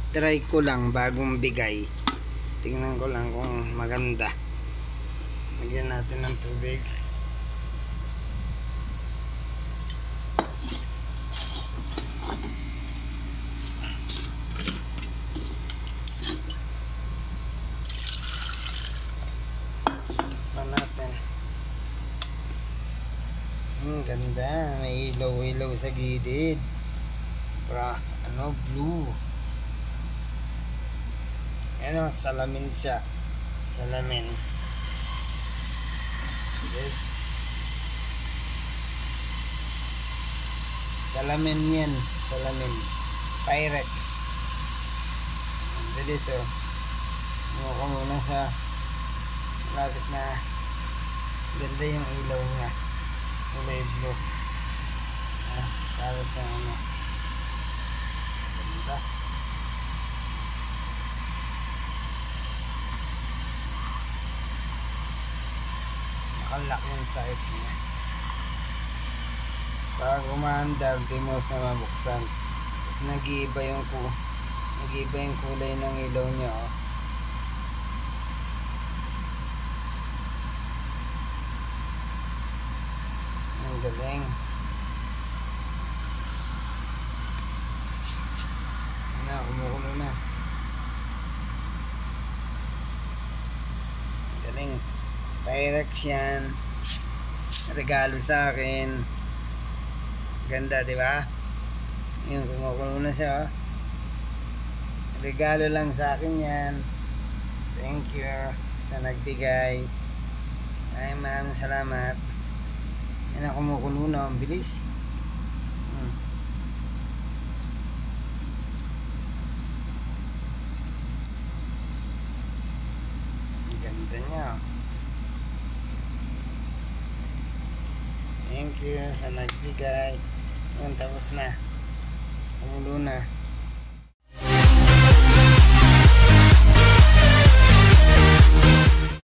try ko lang bagong bigay. Tingnan ko lang kung maganda. Lagyan natin ng tubig. Natin. Ganda, may ilaw-ilaw sa gilid. Para ano, blue. Ano, salamin siya. Salamin. Yes. Salamin yan. Salamin. Pyrex. Bilis oh. Ano ko muna sa malapit na. Ganda yung ilaw niya. Kulay blue. Para sa ano. Ganda. Nakalak yung type niya. Pag umaandar, di mo siya mabuksan. Tapos nag-iiba yung kulay ng ilaw niya. Oh. Ang galing. Kumukulo na. Galing. Pyrex yan. Regalo sa akin. Ganda, di ba? Yung kumukulo na siya. Regalo lang sa akin yan. Thank you sa nagbigay. Ay, maraming salamat. Yan ang kumukulo na. Ang bilis. Ganda niya. Thank you sa nagbigay. Tapos na. Kumulo na.